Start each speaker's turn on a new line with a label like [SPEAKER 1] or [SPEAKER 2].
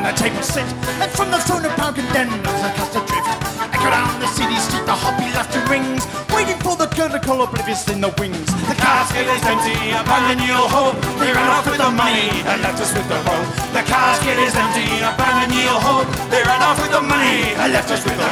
[SPEAKER 1] a table set, and from the throne of pound condemners I cast adrift. Echo down the city street, the hoppy laughter rings, waiting for the curtain to call oblivious in the wings. The casket is empty, abandon your hope. They ran off with the money and left us with the rope. The casket is empty, abandon your hope. They ran off with the money and left us with the